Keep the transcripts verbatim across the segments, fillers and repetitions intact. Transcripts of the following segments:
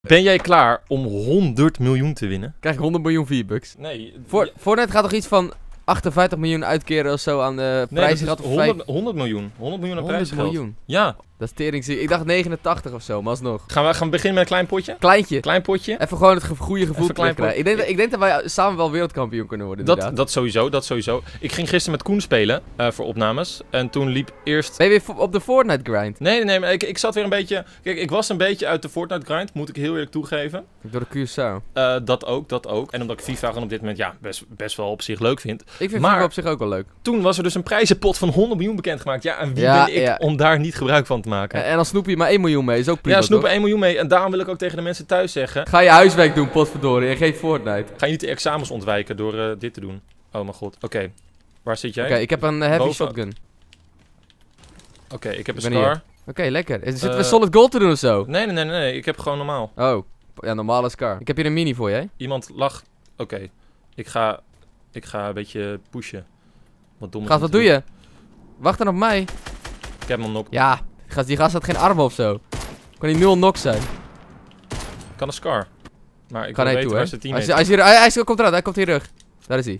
Ben jij klaar om honderd miljoen te winnen? Krijg ik honderd miljoen V-bucks. Nee. Voor, Fortnite gaat toch iets van achtenvijftig miljoen uitkeren of zo aan de Nee, prijzen? dat is honderd, honderd miljoen. honderd miljoen aan honderd prijzengeld. miljoen. Ja. Dat is teringzie. Ik dacht negenentachtig of zo, maar alsnog. Gaan we, gaan we beginnen met een klein potje? Kleintje. Klein potje? Even gewoon het ge goede gevoel Even klein krijgen. Ik denk, dat, ik denk dat wij samen wel wereldkampioen kunnen worden, Dat, inderdaad. dat sowieso, dat sowieso. Ik ging gisteren met Koen spelen uh, voor opnames. En toen liep eerst... Ben je weer op de Fortnite grind? Nee, nee, nee. Maar ik, ik zat weer een beetje... Kijk, ik was een beetje uit de Fortnite grind. Moet ik heel eerlijk toegeven. Door de Curaçao. Uh, dat ook, dat ook. En omdat ik FIFA gewoon op dit moment ja, best, best wel op zich leuk vind. Ik vind maar FIFA op zich ook wel leuk. Toen was er dus een prijzenpot van honderd miljoen bekendgemaakt. Ja, en wie Ja, ben ik ja. om daar niet gebruik van te maken? En, en dan snoep je maar één miljoen mee, is ook prima. Ja, snoepen toch? één miljoen mee. En daarom wil ik ook tegen de mensen thuis zeggen... Ga je huiswerk doen, potverdorie, en geen Fortnite. Ga je niet de examens ontwijken door uh, dit te doen. Oh mijn god. Oké. Okay. Waar zit jij? Oké, okay, ik heb een uh, heavy Boven. shotgun. Oké, okay, ik heb ik een ben scar. Oké, okay, lekker. Zitten Uh, we solid gold te doen of zo? Nee, nee, nee, nee. Ik heb gewoon normaal. Oh, ja, normale scar. Ik heb hier een mini voor je, hè? Iemand lag... Oké. Okay. Ik ga... Ik ga een beetje pushen. Wat dom. Gast, wat doe je? Wacht dan op mij. Ik heb hem nog. Ja, gast, die gast had geen armen of zo. Kan die nul knock zijn? Ik kan een scar. Maar ik kan wil hij weten toe, waar hè? zijn Hij, teammate is- hij, is hier, hij, hij is- komt eruit, hij komt hier terug. Daar is hij.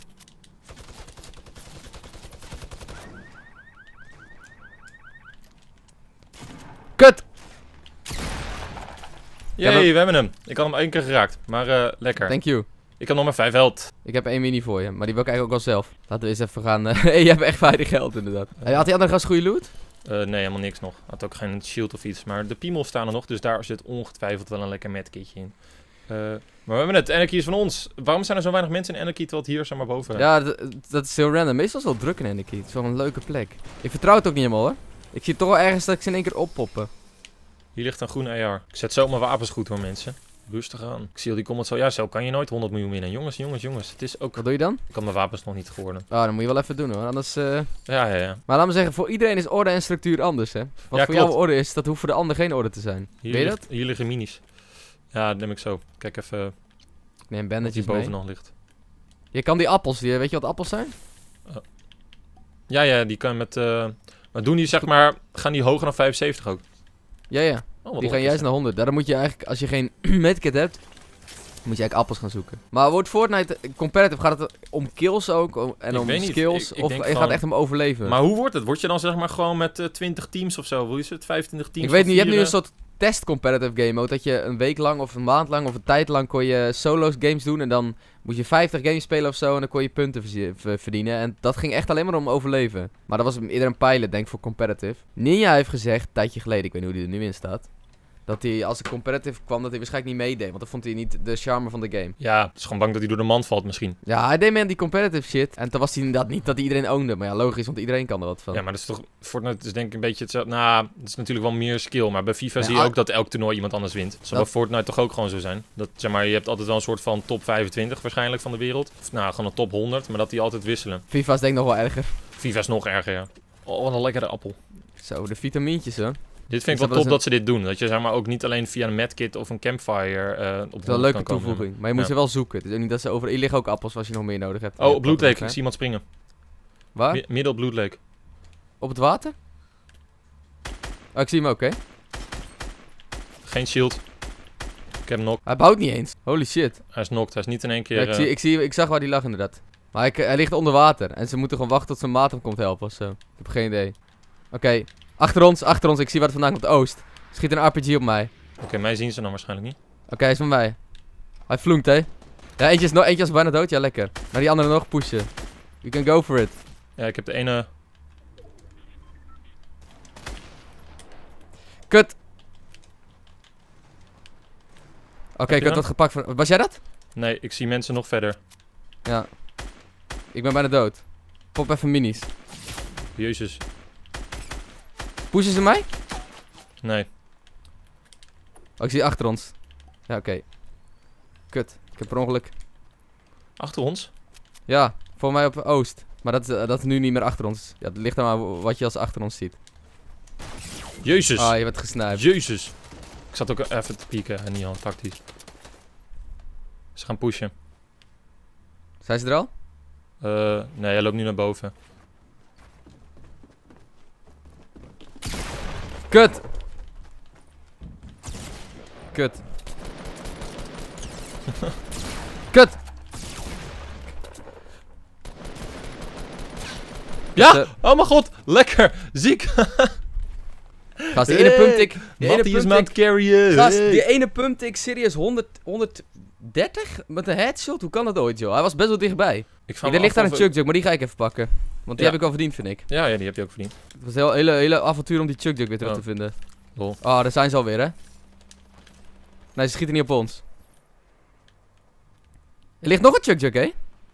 Kut! Jee, heb hem. we hebben hem. Ik had hem één keer geraakt. Maar uh, lekker. Thank you. Ik heb nog maar vijf held. Ik heb één mini voor je, maar die wil ik eigenlijk ook wel zelf. Laten we eens even gaan. Uh, hey, je hebt echt weinig geld inderdaad. Hey, had die andere gast goede loot? Uh, nee, helemaal niks nog. Had ook geen shield of iets. Maar de piemels staan er nog. Dus daar zit ongetwijfeld wel een lekker medkitje in. Uh, maar we hebben het. Anarchy is van ons. Waarom zijn er zo weinig mensen in Anarchy terwijl het hier zeg maar boven? Ja, dat is heel random. Meestal is het wel druk in Anarchy. Het is wel een leuke plek. Ik vertrouw het ook niet helemaal hoor. Ik zie toch wel ergens dat ik ze in één keer oppoppen. Hier ligt een groene A R. Ik zet zo mijn wapens goed hoor mensen. Rustig aan. Ik zie al die comments zo. Ja, zo kan je nooit honderd miljoen winnen. Jongens, jongens, jongens. Het is ook... Wat doe je dan? Ik kan mijn wapens nog niet geworden. Ah, dan moet je wel even doen hoor. Anders. Uh... Ja, ja, ja. Maar laat me zeggen, voor iedereen is orde en structuur anders hè. Wat Ja, voor klopt. jou orde is, dat hoeft voor de ander geen orde te zijn. Hier Weet je ligt, dat? Hier liggen minis. Ja, dat neem ik zo. Kijk even Ik neem wat bandages hier boven mee. nog ligt. Je kan die appels, die, weet je wat appels zijn? Ja, ja, die kan je met... Uh... Maar doen die zeg maar... Gaan die hoger dan vijfenzeventig ook? Ja, ja. Oh, wat Die gaan lekker, juist zeg. naar honderd. Daarom moet je eigenlijk, als je geen medkit hebt, moet je eigenlijk appels gaan zoeken. Maar wordt Fortnite competitive, gaat het om kills ook om- en Ik om weet niet. skills? Ik- ik of denk je gaat gewoon- echt om overleven? Maar hoe wordt het? Word je dan zeg maar gewoon met uh, twintig teams of zo? Wil je het? vijfentwintig teams? ik weet van niet, je hebt nu een vieren? soort test competitive game mode, dat je een week lang of een maand lang of een tijd lang kon je solo's games doen en dan moet je vijftig games spelen of zo en dan kon je punten verzie- ver- verdienen en dat ging echt alleen maar om overleven. Maar dat was eerder een pilot denk ik voor competitive. Ninja heeft gezegd, een tijdje geleden, ik weet niet hoe die er nu in staat, dat hij als er competitive kwam dat hij waarschijnlijk niet meedeed, want dat vond hij niet de charme van de game. Ja, het is gewoon bang dat hij door de mand valt misschien. Ja, hij deed mee aan die competitive shit. En toen was hij inderdaad niet dat hij iedereen ownde. Maar ja, logisch, want iedereen kan er wat van. Ja, maar dat is toch... Fortnite is denk ik een beetje hetzelfde... Nou, het is natuurlijk wel meer skill. Maar bij FIFA Ja, zie je ah- ook dat elk toernooi iemand anders wint. Dat zal Dat- bij Fortnite toch ook gewoon zo zijn. Dat, zeg maar, je hebt altijd wel een soort van top vijfentwintig waarschijnlijk van de wereld. Of, nou, gewoon een top honderd. Maar dat die altijd wisselen. FIFA is denk ik nog wel erger. FIFA is nog erger, ja. Oh, wat een lekkere appel. Zo, de vitamintjes hoor. Dit vind Is ik dat wel wel top eens dat ze dit doen. Dat je zeg maar ook niet alleen via een medkit of een campfire uh, op Dat is wel een honderd leuke kan komen. toevoeging. Maar je moet Ja. ze wel zoeken. Het is ook niet dat ze over... Hier liggen ook appels als je nog meer nodig hebt. Oh, Ja, op Blood Lake. Ik hè? zie iemand springen. Waar? Mi- Midden op Blood Lake. Op het water? Oh, ik zie hem ook, hè? Geen shield. Ik heb hem knock. Hij bouwt niet eens. Holy shit. Hij is knocked. Hij is niet in één Ja, keer... ik, uh, zie, ik, zie, ik zag waar die lag inderdaad. Maar ik, hij ligt onder water. En ze moeten gewoon wachten tot zijn maat hem komt helpen of zo. Ik heb geen idee. Oké. Achter ons, achter ons. Ik zie waar het vandaan komt. Oost. Schiet een R P G op mij. Oké, okay, mij zien ze dan waarschijnlijk niet. Oké, hij is met mij. Hij flunkt, hè? Ja, eentje is, no eentje is bijna dood. Ja, lekker. Maar die andere nog pushen. You can go for it. Ja, ik heb de ene... Kut. Oké, je ik had hem? dat gepakt van... Was jij dat? Nee, ik zie mensen nog verder. Ja. Ik ben bijna dood. Pop even minis. Jezus. Pushen ze mij? Nee. Oh, ik zie achter ons. Ja, oké. Kut. Ik heb per ongeluk... Achter ons? Ja, voor mij op oost. Maar dat, is- dat is nu niet meer achter ons. Ja, het ligt aan maar wat je als achter ons ziet. Jezus. Ah, je werd gesniped. Jezus. Ik zat ook even te pieken en niet al tactisch. Ze gaan pushen. Zijn ze er al? Uh, nee, hij loopt nu naar boven. Kut! Kut. Kut! Ja! Dus, Oh mijn god! Lekker! Ziek! Gast, die ene pumptik... Die ene Matty is me aan het pumptik... carryen. Gast, Hey. die ene pumptik serieus honderd, honderddertig? Met een headshot? Hoe kan dat ooit, joh? Hij was best wel dichtbij. Ik vraag Er me ligt af daar een of we- Chug Jug, maar die ga ik even pakken. Want die Ja. heb ik al verdiend, vind ik. Ja, ja, die heb je ook verdiend. Het was een heel, hele, hele avontuur om die Chug Jug weer terug Oh. te vinden. Lol. Oh, daar zijn ze alweer, hè? Nee, ze schieten niet op ons. Er ligt nog een Chug Jug, hè?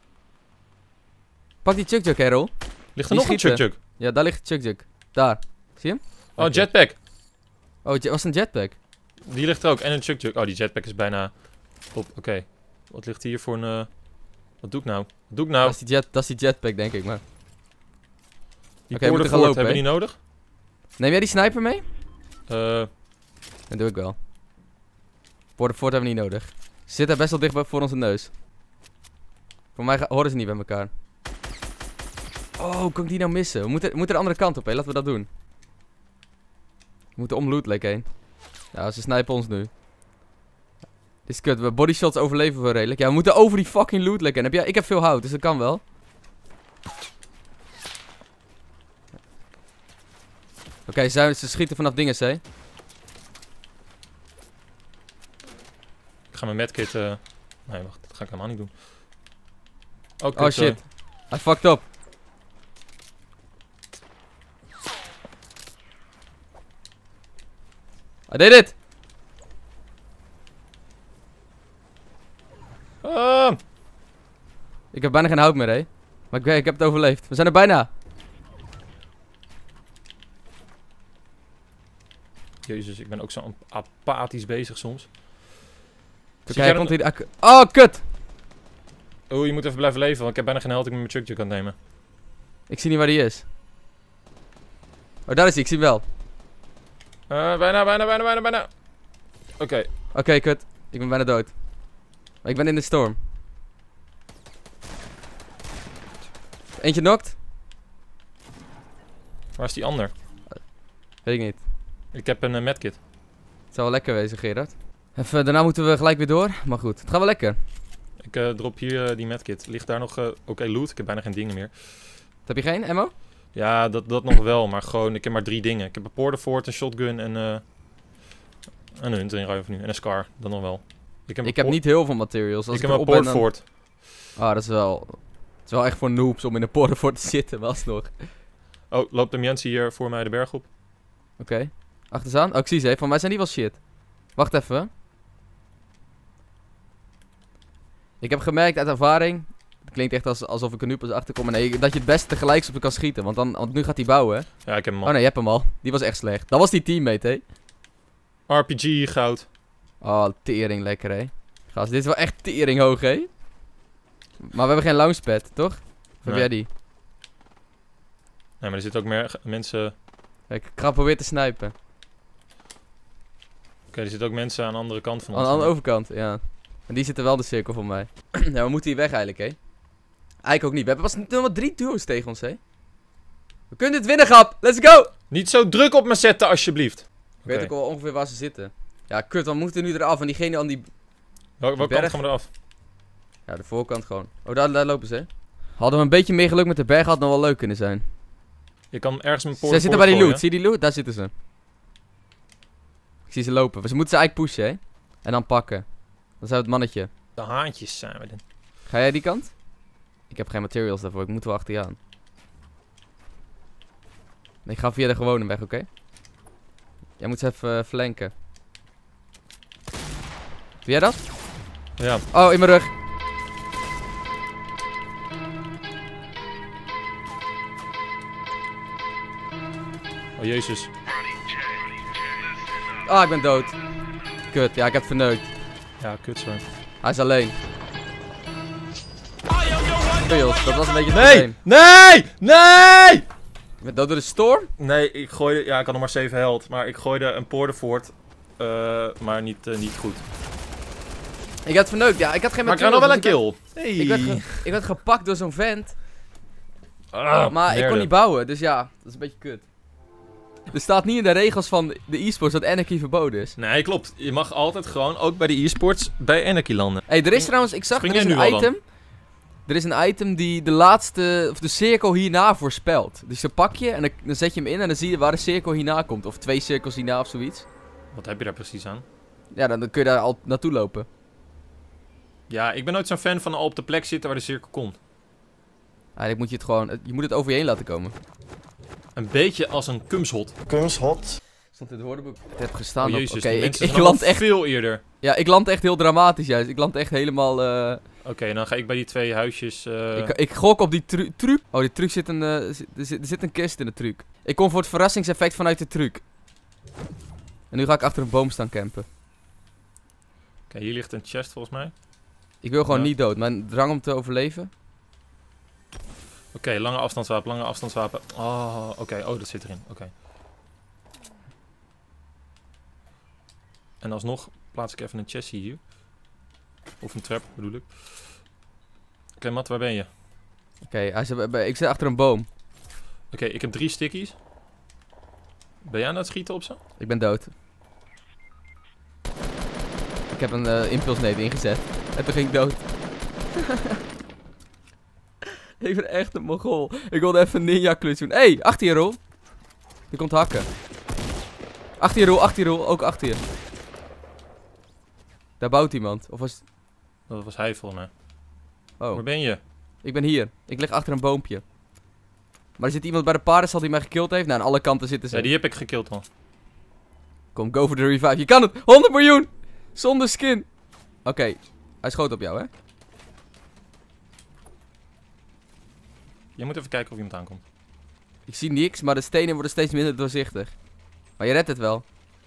Pak die Chug Jug, hè, Rol? Ligt er Die nog een Chug schieten. Jug? Ja, daar ligt Chug Jug. Daar. Zie je hem? Oh, Oké. jetpack. Oh, het was een jetpack. Die ligt er ook. En een Chug Jug. Oh, die jetpack is bijna op. Oké. Wat ligt hier voor een... Uh... Wat doe ik nou? Wat doe ik nou? Dat, is die jet, dat is die jetpack, denk ik, maar. Die Oké, we moeten gaan Porterfort, lopen, hebben hè? die nodig? Neem jij die sniper mee? Eh... Dat doe ik wel. Porterfort hebben we niet nodig. Ze zitten best wel dicht bij- voor onze neus. Voor mij ga- horen ze niet bij elkaar. Oh, hoe kan ik die nou missen? We moeten, we moeten de andere kant op, hè. Laten we dat doen. We moeten om Loot Lake heen. Ja, ze snipen ons nu. Dit is kut. We bodyshots overleven we redelijk. Ja, we moeten over die fucking Loot Lake heen. Heb jij, ik heb veel hout, dus dat kan wel. Oké, okay, ze, ze schieten vanaf dinges, hè. Ik ga mijn medkit... Uh... Nee, wacht. Dat ga ik helemaal niet doen. Oh, Oh kut, shit. eh. Hij fucked up. I did it! Ah! Ik heb bijna geen hout meer, hè. Maar ik, ik heb het overleefd. We zijn er bijna. Jezus, ik ben ook zo apathisch bezig soms. Oké, jij hij dan- komt hier. ak- Oh, kut! Oh, je moet even blijven leven, want ik heb bijna geen held. Ik met mijn Chug Jug kan nemen. Ik zie niet waar die is. Oh, daar is hij. Ik zie hem wel. Eh, bijna, bijna, bijna, bijna, bijna. Oké. Oké, kut. Ik ben bijna dood. Maar ik ben in de storm. Eentje knocked? Waar is die ander? Weet ik niet. Ik heb een uh, medkit. Het zou wel lekker wezen, Gerard. Even, daarna moeten we gelijk weer door. Maar goed, het gaat wel lekker. Ik uh, drop hier uh, die medkit. Ligt daar nog... Uh, Oké, okay, loot. Ik heb bijna geen dingen meer. Heb je geen ammo? Ja, dat, dat nog wel. Maar gewoon, ik heb maar drie dingen. Ik heb een Porterfort, een shotgun en... Uh, een hunting rifle nu. En een scar. Dat nog wel. Ik heb, Ik heb niet heel veel materials. Als Ik ik, heb een erop ben, dan- Porterfort. Ah, dat is wel... Het is wel echt voor noobs om in een porterfort te zitten, was nog. Oh, loopt de Mianci hier voor mij de berg op? Oké. Okay. Achterzaan? Oh, ik zie ze. Van mij zijn die wel shit. Wacht even. Ik heb gemerkt uit ervaring... Het klinkt echt als, alsof ik er nu pas achter kom. Nee, dat je het best tegelijk op kan schieten. Want, dan, want nu gaat hij bouwen, hè? Ja, ik heb hem al. Oh nee, je hebt hem al. Die was echt slecht. Dat was die teammate, hè? R P G, goud. Oh, tering lekker, hè? Gast, dit is wel echt tering hoog, hè? Maar we hebben geen launchpad, toch? Of heb Nee. jij die? Nee, maar er zitten ook meer ge- mensen... Kijk, ik ga proberen te snipen. Oké, okay, er zitten ook mensen aan de andere kant van Aan, ons. aan de overkant, ja. En die zitten wel de cirkel voor mij. Ja, we moeten hier weg eigenlijk, hè? Eigenlijk ook niet. We hebben pas nog maar drie duo's tegen ons, hè? We kunnen dit winnen, grap! Let's go! Niet zo druk op me zetten, alsjeblieft. Ik weet Oké. ook wel ongeveer waar ze zitten. Ja, kut, we moeten nu eraf. En diegene aan die... Wel, welke berg. kant gaan we eraf? Ja, de voorkant gewoon. Oh, daar, daar lopen ze, hè? Hadden we een beetje meer geluk met de berg, had het nog wel leuk kunnen zijn. Je kan ergens mijn Ze Porterfort zitten bij die gooien. loot. Zie je die loot? Daar zitten ze. Ik zie ze lopen. Ze moeten ze eigenlijk pushen, hè? En dan pakken. Dan zou het mannetje. De haantjes zijn we dan. Ga jij die kant? Ik heb geen materials daarvoor. Ik moet wel achter je aan. Nee, ik ga via de gewone weg, oké? Jij moet ze even uh, flanken. Doe jij dat? Ja, Oh, in mijn rug. oh jezus. Ah, ik ben dood. Kut, ja, ik heb verneukt. Ja, kut zo. Hij is alleen. Materials, dat was een beetje het Nee! probleem. Nee! Nee! Je bent dood door de storm? Nee, ik gooide... Ja, ik had nog maar zeven held. Maar ik gooide een Porterfort. Uh, maar niet, uh, niet goed. Ik had verneukt, ja. Ik had geen Maar ik krijg materials. nog wel een dus kill. Hey. Ik werd, ik, werd ge- ik werd gepakt door zo'n vent. Ah, Maar ik kon derde. niet bouwen, dus ja, dat is een beetje kut. Er staat niet in de regels van de e-sports dat Anarchy verboden is. Nee, klopt. Je mag altijd gewoon, ook bij de e-sports, bij Anarchy landen. Hé, hey, er is trouwens, ik zag, Spring er is jij een nu al item. Er is een item die de laatste, of de cirkel hierna voorspelt. Dus dan pak je en dan, dan zet je hem in en dan zie je waar de cirkel hierna komt. Of twee cirkels hierna of zoiets. Wat heb je daar precies aan? Ja, dan, dan kun je daar al naartoe lopen. Ja, ik ben nooit zo'n fan van al op de plek zitten waar de cirkel komt. Eigenlijk moet je het gewoon, je moet het over je heen laten komen. Een beetje als een kumshot. Kumshot. Stond in het woordenboek. Het heb gestaan Oh op. jezus, Oké, die ik, mensen ik zijn land al echt. veel eerder. Ja, ik land echt heel dramatisch juist. Ik land echt helemaal. eh Oké, okay, dan ga ik bij die twee huisjes... Uh... Ik, ik gok op die tru truc. Oh, die truc zit een. Uh, er, zit, er zit een kist in de truc. Ik kom voor het verrassingseffect vanuit de truc. En nu ga ik achter een boom staan campen. Oké, okay, hier ligt een chest volgens mij. Ik wil gewoon ja. niet dood. Mijn drang om te overleven. Oké, okay, lange afstandswapen, lange afstandswapen. Oh, oké. Okay. Oh, dat zit erin. Oké. Okay. En alsnog plaats ik even een chestie hier. Of een trap, bedoel ik. Oké, okay, Matt, waar ben je? Oké, okay, ik zit achter een boom. Oké, okay, ik heb drie stickies. Ben jij aan het schieten op ze? Ik ben dood. Ik heb een uh, impulsnade ingezet. En toen ging ik dood. Ik ben echt een mogol. Ik wilde even een ninja clutch doen. Hé, hey, achter je, Roel. Je komt hakken. Achter je, Roel, achter je, Roel. Ook achter je. Daar bouwt iemand. Of was... Dat was hij volgens mij. Oh. Waar ben je? Ik ben hier. Ik lig achter een boompje. Maar er zit iemand bij de paardenstad die mij gekild heeft. Nou, aan alle kanten zitten ze. Ja, die heb ik gekild al. Kom, go for the revive. Je kan het. honderd miljoen. Zonder skin. Oké. Okay. Hij schoot op jou, hè? Je moet even kijken of iemand aankomt. Ik zie niks, maar de stenen worden steeds minder doorzichtig. Maar je redt het wel.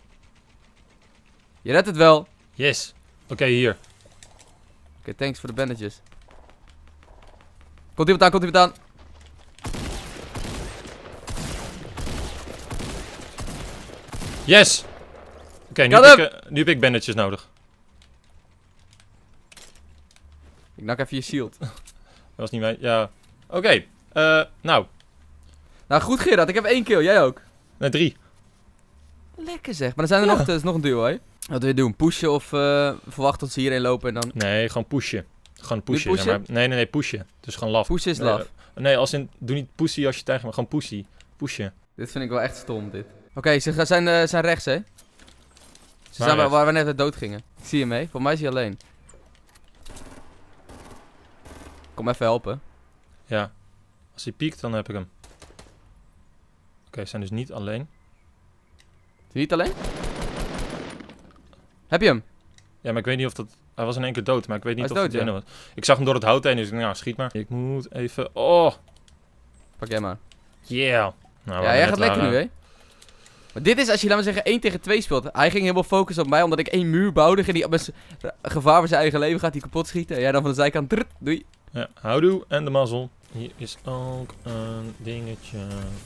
Je redt het wel. Yes. Oké, okay, hier. Oké, okay, thanks voor de bandages. Komt iemand aan, komt iemand aan. Yes! Oké, okay, nu, uh, nu heb ik bandages nodig. Ik nak even je shield. Dat was niet mijn... Ja. Oké. Okay. Uh, nou. Nou goed Gerard, ik heb één kill. Jij ook? Nee, drie. Lekker zeg. Maar dan zijn er ja. nog, er is nog een duo, hè? Wat wil je doen? Pushen of uh, verwachten tot ze hierheen lopen en dan... Nee, gewoon pushen. Gewoon pushen. pushen? Zeg maar. Nee, nee, nee, pushen. Dus gewoon laf. Pushen is nee, laf. Uh, nee, als in... Doe niet pussy als je tegen me... Gewoon pussy. Pushen. Dit vind ik wel echt stom, dit. Oké, okay, ze zijn, uh, zijn rechts, hè? Ze maar zijn waar, waar we net dood gingen. Ik zie hem mee. Voor mij is hij alleen. Kom even helpen. Ja. Als hij piekt, dan heb ik hem. Oké, okay, ze zijn dus niet alleen. Is hij niet alleen? Heb je hem? Ja, maar ik weet niet of dat... Hij was in één keer dood, maar ik weet niet hij of dood, het ja. was. Ik zag hem door het hout heen, dus ik dacht, nou, schiet maar. Ik moet even... Oh! Pak jij maar. Yeah! Nou, ja, jij gaat lekker nu, hè? Maar dit is als je, laten we zeggen, één tegen twee speelt. Hij ging helemaal focussen op mij, omdat ik één muur bouwde. Ging hij met gevaar voor zijn eigen leven, gaat hij kapot schieten. En jij dan van de zijkant, drrrt, doei. Ja, houdoe en de mazzel. Hier is ook een dingetje.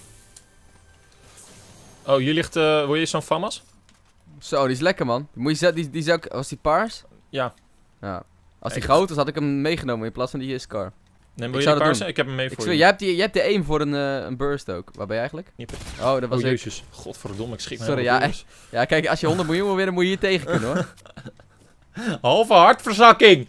Oh, hier ligt... Uh, wil je zo'n famas? Zo, die is lekker, man. Moet je, die, die zou ik... Was die paars? Ja. Ja. Als die groot was, had ik hem meegenomen in plaats van die Scar. Nee, wil je die paarse? Ik heb hem mee voor ik je. Jij hebt, die, jij hebt de aim voor een, uh, een burst ook. Waar ben je eigenlijk? Niet oh, dat was oh, ik. jezus. Godverdomme, ik schrik me Sorry, ja, ja, kijk, als je honderd miljoen wil winnen, moet je hier tegen kunnen, hoor. Halve hartverzakking!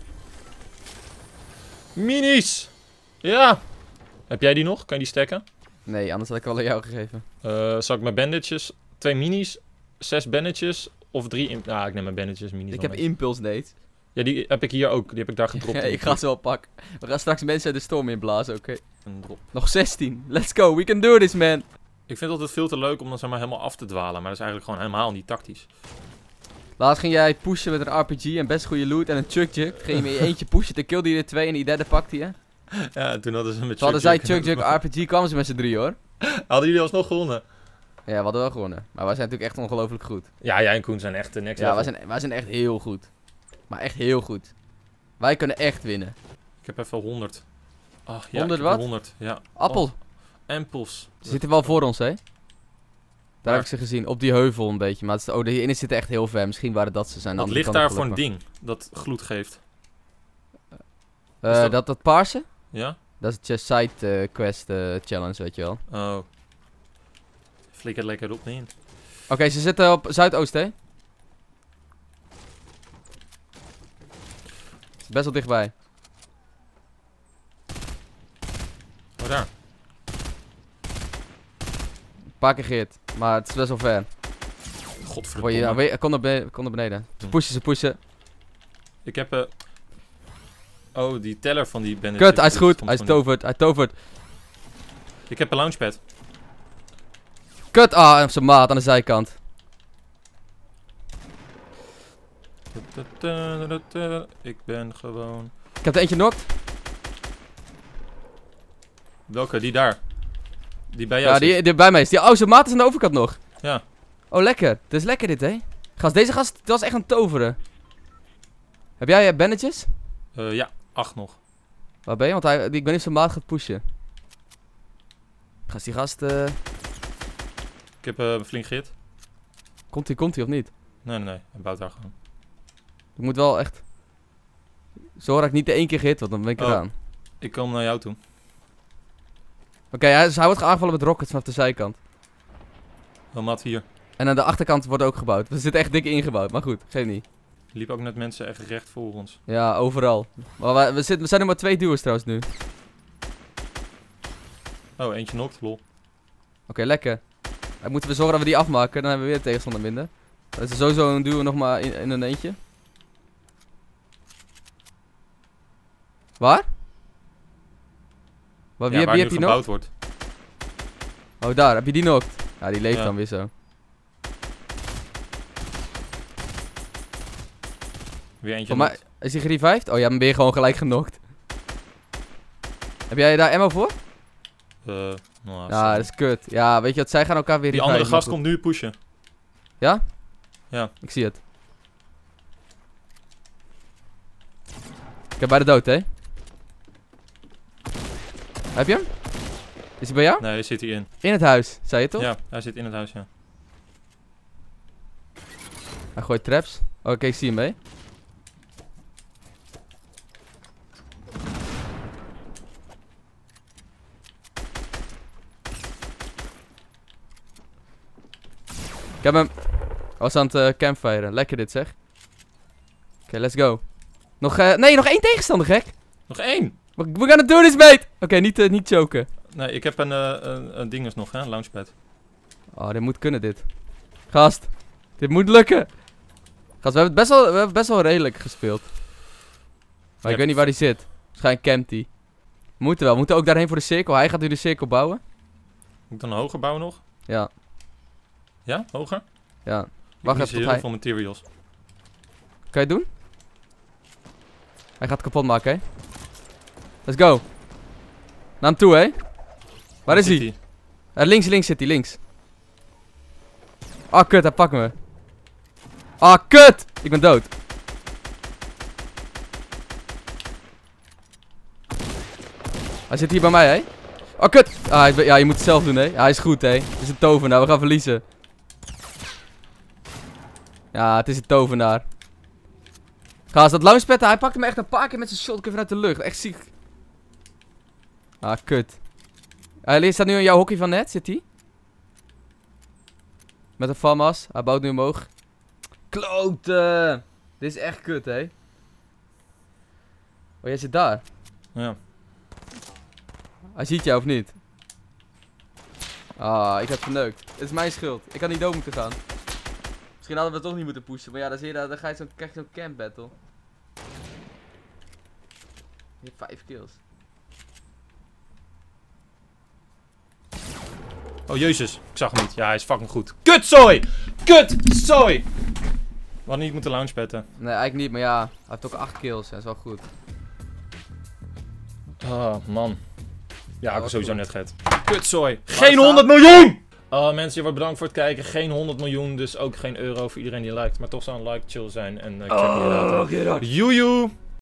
Minis! Ja! Heb jij die nog? Kan je die stacken? Nee, anders had ik wel aan jou gegeven. Uh, zal ik mijn bandages, twee minis, zes bandages of drie... In ah, ik neem mijn bandages, minis. Ik heb impulse nade. Ja, die heb ik hier ook. Die heb ik daar gedropt. Ja, ik ga ze wel pakken. We gaan straks mensen uit de storm inblazen, oké? Okay. Een drop. Nog zestien. Let's go, we can do this, man. Ik vind het altijd veel te leuk om dan zeg maar helemaal af te dwalen. Maar dat is eigenlijk gewoon helemaal niet tactisch. Laatst ging jij pushen met een R P G en best goede loot en een Chuck Jug. Ging je met je eentje pushen, dan killde je er twee en die derde pakte je. Ja, toen hadden ze met Chuck hadden zij Chuck Jug R P G, kwamen ze met z'n drie, hoor. Hadden jullie alsnog gewonnen? Ja, we hadden wel gewonnen. Maar wij zijn natuurlijk echt ongelooflijk goed. Ja, jij en Koen zijn echt de next ja, level. Ja, wij zijn, wij zijn echt heel goed. Maar echt heel goed. Wij kunnen echt winnen. Ik heb even honderd. Ach, ja, honderd wat? honderd, ja. Appel. Oh, empels. Ze zitten wel voor ons, hè? Daar heb ik ze gezien. Op die heuvel een beetje. Maar het is, oh, de ene zitten echt heel ver. Misschien waren dat ze zijn. Wat ligt daar voor een ding dat gloed geeft? Uh, dat... dat dat paarse? Ja? Dat is je side uh, quest uh, challenge, weet je wel. Oh. Flikker lekker op in. Oké, okay, ze zitten op zuidoost, hè? Best wel dichtbij. Oh, daar. Een paar keer geëerd, maar het is best wel ver. Godverdomme. Je, ja, kom, naar beneden, kom naar beneden. Ze Hm. pushen, ze pushen. Ik heb... Uh... Oh, die teller van die bandit. Kut, hij is goed. Hij is toverd, hij tovert. Ik heb een launchpad. Kut, ah, op zijn maat aan de zijkant. Ik ben gewoon... Ik heb er eentje knocked. Welke? Die daar. Die bij jou Ja, die, die bij mij is. Die, oh, zijn maat is aan de overkant nog. Ja. Oh, lekker. Het is lekker dit, hè? Gast, deze gast, dat was echt een toveren. Heb jij uh, bandetjes? Uh, ja, acht nog. Waar ben je? Want hij, die, ik ben niet zijn maat gaat pushen. Gast, die gast, uh... Ik heb uh, een flink git. Komt hij, komt hij of niet? Nee, nee, nee. Hij bouwt daar gewoon. Ik moet wel echt... Zorg dat ik niet de één keer gehit, want dan ben ik Oh. eraan. Ik kom naar jou toe. Oké, okay, hij, dus hij wordt aangevallen met rockets vanaf de zijkant. Wel mat hier. En aan de achterkant wordt ook gebouwd. We zitten echt dik ingebouwd, maar goed, geef niet. Er liepen ook net mensen echt recht voor ons. Ja, overal. Maar we, we, zitten, we zijn er maar twee duo's trouwens nu. Oké, Oh, eentje knokt, lol. okay, lekker. Dan moeten we zorgen dat we die afmaken, dan hebben we weer tegenstander minder. Dan is er sowieso een duo nog maar in, in een eentje. Waar? Waar, wie Ja, heb, waar wie nu heb je gebouwd nog? wordt. Oh, daar. Heb je die nog? Ja, die leeft Ja. dan weer zo. Weer eentje Voor mij, knokt. is die gerevived? Oh ja, dan ben je gewoon gelijk genokt. Heb jij daar ammo voor? Uh, nou, Ja, dat is kut. Ja, weet je wat, zij gaan elkaar weer Die reviven, andere maar gast goed. komt nu pushen. Ja? Ja. Ik zie het. Ik heb bij de dood, hè? Heb je hem? Is hij bij jou? Nee, hij zit hierin. In het huis, zei je toch? Ja, hij zit in het huis, ja. Hij gooit traps. Oké, okay, ik zie hem mee. Ik heb hem. Hij was aan het uh, campfiren. Lekker dit zeg. Oké, okay, let's go. Nog, uh, nee, nog één tegenstander, gek. Nog één! We, we gaan het doen, this mate! Oké, okay, niet, uh, niet choken. Nee, ik heb een, uh, een, een dinges nog, hè? Een launchpad. Oh, dit moet kunnen, dit. Gast. Dit moet lukken. Gast, we hebben het best wel, we hebben best wel redelijk gespeeld. Maar Ja. ik weet niet waar hij zit. Waarschijnlijk campt hij. We moeten wel. We moeten ook daarheen voor de cirkel. Hij gaat nu de cirkel bouwen. Moet ik dan een hoger bouwen nog? Ja. Ja, hoger? Ja. Ik Wacht mis even tot heel hij... veel materials. Kan je het doen? Hij gaat het kapot maken, hè? Let's go. Naar hem toe, hè? Waar is zit hij? Uh, links, links zit hij, links. Ah, kut, hij pakt me. Ah, kut! Ik ben dood. Hij zit hier bij mij, hè? Oh, kut! Ah, hij is- ja, je moet het zelf doen, hè? Ja, hij is goed, hè? Het is een tovenaar, we gaan verliezen. Ja, het is een tovenaar. Gaas, dat launchpad, hij pakte me echt een paar keer met zijn shotgun vanuit de lucht. Echt ziek. Ah, kut. Hij staat nu in jouw hockey van net, zit hij? Met een FAMAS. Hij bouwt nu omhoog. Kloten! Dit is echt kut, hè? Oh, jij zit daar. Ja. Hij ziet jou of niet? Ah, ik heb verneukt. Het is mijn schuld. Ik had niet dood moeten gaan. Misschien hadden we het toch niet moeten pushen. Maar ja, dan, zie je, dat- dan ga je zo, krijg je zo'n camp battle. Je hebt vijf kills. Oh, jezus. Ik zag hem niet. Ja, hij is fucking goed. Kutzooi! Kutzooi! We hadden niet moeten launchpadden. Nee, eigenlijk niet. Maar ja, hij heeft ook acht kills. Dat is wel goed. Oh, man. Ja, ik was was sowieso goed. net get. Kutzooi. Waar Geen staat- honderd miljoen! Oh, mensen, je wordt bedankt voor het kijken. Geen honderd miljoen, dus ook geen euro voor iedereen die liked. Maar toch zou een like chill zijn. En uh, check je Oh, later. Joejoe!